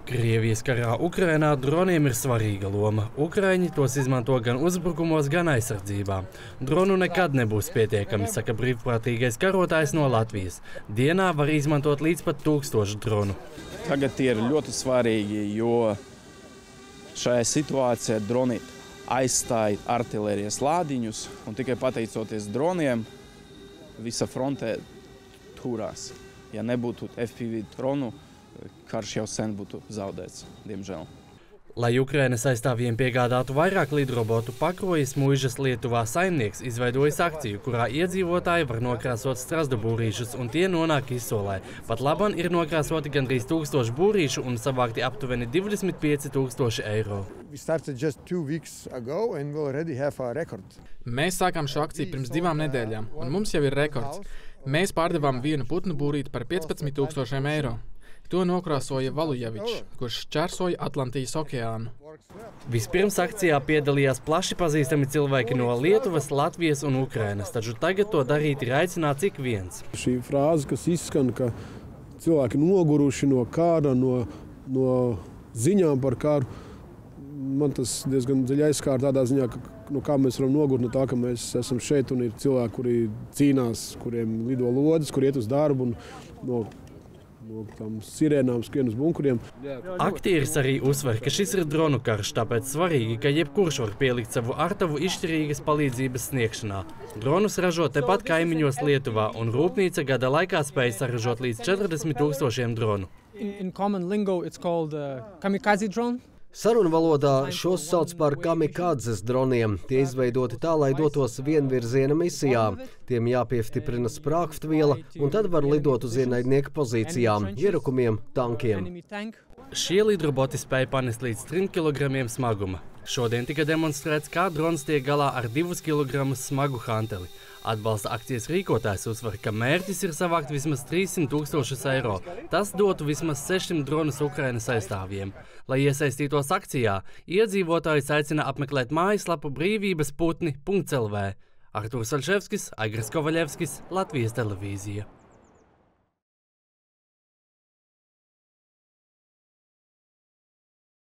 Krievijas karā Ukrainā droniem ir svarīga loma. Ukraiņi tos izmanto gan uzbrukumos, gan aizsardzībā. Dronu nekad nebūs pietiekami, saka brīvprātīgais karotājs no Latvijas. Dienā var izmantot līdz pat 1000 dronu. Tagad tie ir ļoti svarīgi, jo šajā situācijā droni aizstāja artilērijas lādiņus, un tikai pateicoties droniem visa frontē turās. Ja nebūtu FPV dronu, karš jau sen būtu zaudēts, diemžēl. Lai Ukrainas aizstāvjiem piegādātu vairāk lidrobotu, Pakruojas muižas Lietuvā saimnieks izveidojis akciju, kurā iedzīvotāji var nokrāsot strazdu būrīšus, un tie nonāk izsolē. Pat labam ir nokrāsoti gandrīz 1000 būrīšu un savākti aptuveni 25 000 eiro. Mēs sākām šo akciju pirms 2 nedēļām, un mums jau ir rekords. Mēs pārdevām vienu putnu būrīti par 15 000 eiro. To nokrāsoja Valujevičs, kurš šķērsoja Atlantijas okeānu. Vispirms akcijā piedalījās plaši pazīstami cilvēki no Lietuvas, Latvijas un Ukrainas, taču tagad to darīt ir aicināts ik viens. Šī frāze, kas izskan, ka cilvēki noguruši no kāra, no ziņām par kāru, man tas diezgan dziļi aizskāra tādā ziņā, kā mēs varam nogurt no tā, ka mēs esam šeit un ir cilvēki, kuri cīnās, kuriem lido lodes, kur iet uz darbu un no tām sirēnām skrien uz bunkuriem. Aktieris arī uzsver, ka šis ir dronu karš, tāpēc svarīgi, ka jebkurš var pielikt savu artavu izšķirīgas palīdzības sniegšanā. Dronus ražo tepat kaimiņos Lietuvā, un rūpnīca gada laikā spēja saražot līdz 40 000 dronu. In common lingo it's called kamikaze drone. Sarunvalodā šos sauc par kamikadzes droniem. Tie izveidoti tā, lai dotos vienvirziena misijā. Tiem jāpiestiprina sprāgstviela, un tad var lidot uz ienaidnieka pozīcijām, ierakumiem, tankiem. Šie lidroboti spēja panest līdz 3 kg smaguma. Šodien tika demonstrēts, kā drons tiek galā ar 2 kg smagu hanteli. Atbalsta akcijas rīkotājs uzsver, ka mērķis ir savākt vismaz 300 000 eiro. Tas dotu vismaz 600 dronus Ukrainas aizstāvjiem. Lai iesaistītos akcijā, iedzīvotājus aicina apmeklēt mājaslapu brīvībesputni.lv. Artūrs Alševskis, Aigars Kovaļevskis, Latvijas televīzija.